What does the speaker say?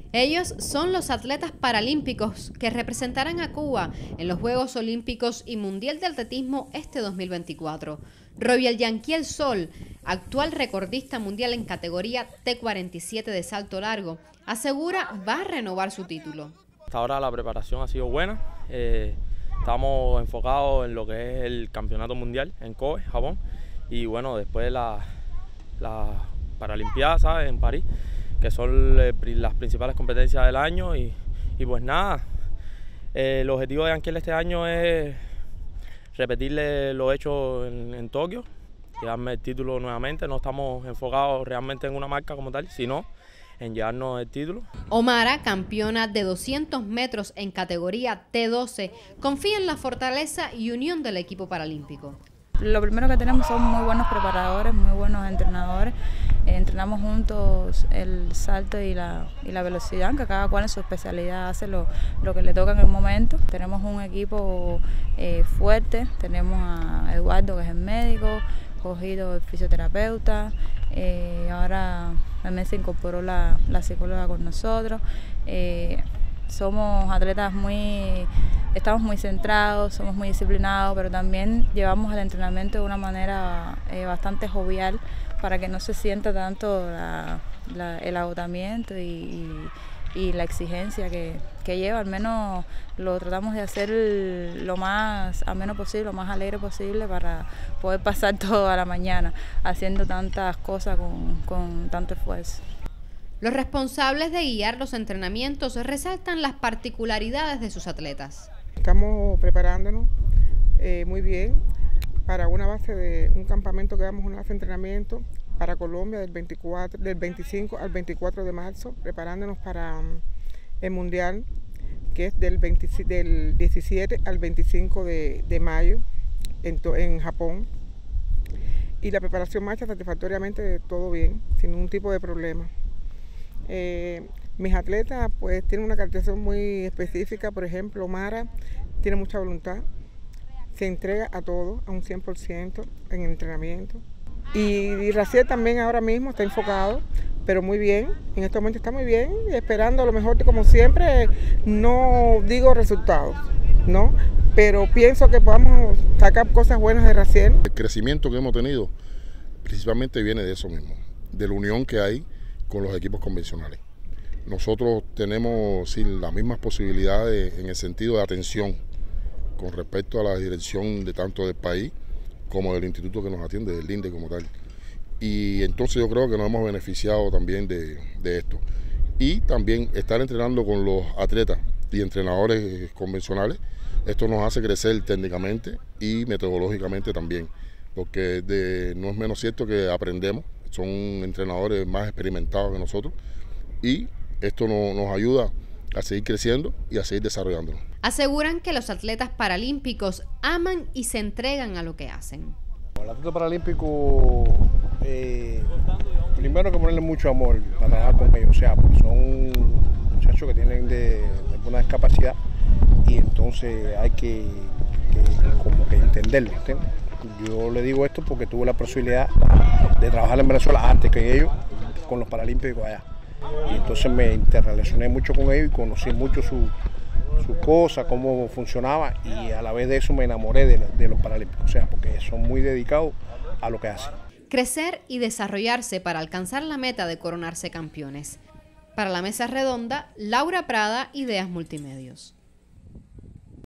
Ellos son los atletas paralímpicos que representarán a Cuba en los Juegos Olímpicos y Mundial de Atletismo este 2024. Robiel Yanquiel Sol, actual recordista mundial en categoría T47 de salto largo, asegura va a renovar su título. Hasta ahora la preparación ha sido buena. Estamos enfocados en lo que es el campeonato mundial en Kobe, Japón, y bueno, después la Paralimpiada, ¿sabes?, en París, que son las principales competencias del año y pues nada, el objetivo de Yanquiel este año es repetirle lo hecho en Tokio, llevarme el título nuevamente. No estamos enfocados realmente en una marca como tal, sino en llevarnos el título. Omara, campeona de 200 metros en categoría T12, confía en la fortaleza y unión del equipo paralímpico. Lo primero que tenemos son muy buenos preparadores, muy buenos entrenadores. Entrenamos juntos el salto y la velocidad, que cada cual en su especialidad hace lo que le toca en el momento. Tenemos un equipo fuerte, tenemos a Eduardo, que es el médico, Cogido, el fisioterapeuta, ahora también se incorporó la psicóloga con nosotros. Somos atletas estamos muy centrados, somos muy disciplinados, pero también llevamos el entrenamiento de una manera bastante jovial para que no se sienta tanto el agotamiento y la exigencia que lleva. Al menos lo tratamos de hacer lo más ameno posible, lo más alegre posible para poder pasar toda la mañana haciendo tantas cosas con tanto esfuerzo. Los responsables de guiar los entrenamientos resaltan las particularidades de sus atletas. Estamos preparándonos muy bien para una base de un campamento que damos, una base de entrenamiento para Colombia del 25 al 24 de marzo, preparándonos para el Mundial, que es del 17 al 25 de mayo en Japón. Y la preparación marcha satisfactoriamente, todo bien, sin ningún tipo de problema. Mis atletas pues tienen una caracterización muy específica. Por ejemplo, Omara tiene mucha voluntad, se entrega a todo, a un 100% en el entrenamiento. Y Raciel también ahora mismo está enfocado, pero muy bien, en este momento está muy bien, esperando a lo mejor, como siempre, no digo resultados, ¿no? Pero pienso que podamos sacar cosas buenas de Raciel. El crecimiento que hemos tenido principalmente viene de eso mismo, de la unión que hay con los equipos convencionales. Nosotros tenemos las mismas posibilidades en el sentido de atención con respecto a la dirección de tanto del país como del instituto que nos atiende, del INDE como tal. Y entonces yo creo que nos hemos beneficiado también de esto. Y también estar entrenando con los atletas y entrenadores convencionales, esto nos hace crecer técnicamente y metodológicamente también, porque no es menos cierto que aprendemos. Son entrenadores más experimentados que nosotros y esto nos ayuda a seguir creciendo y a seguir desarrollándonos. Aseguran que los atletas paralímpicos aman y se entregan a lo que hacen. El atleta paralímpico, primero hay que ponerle mucho amor para trabajar con ellos, o sea, porque son muchachos que tienen de alguna discapacidad y entonces hay que como que entenderlo, ¿entiendes? Yo le digo esto porque tuve la posibilidad de trabajar en Venezuela antes que ellos con los paralímpicos allá. Y entonces me interrelacioné mucho con ellos y conocí mucho sus cosas, cómo funcionaba, y a la vez de eso me enamoré de los paralímpicos, o sea, porque son muy dedicados a lo que hacen. Crecer y desarrollarse para alcanzar la meta de coronarse campeones. Para la Mesa Redonda, Laura Prada, Ideas Multimedios.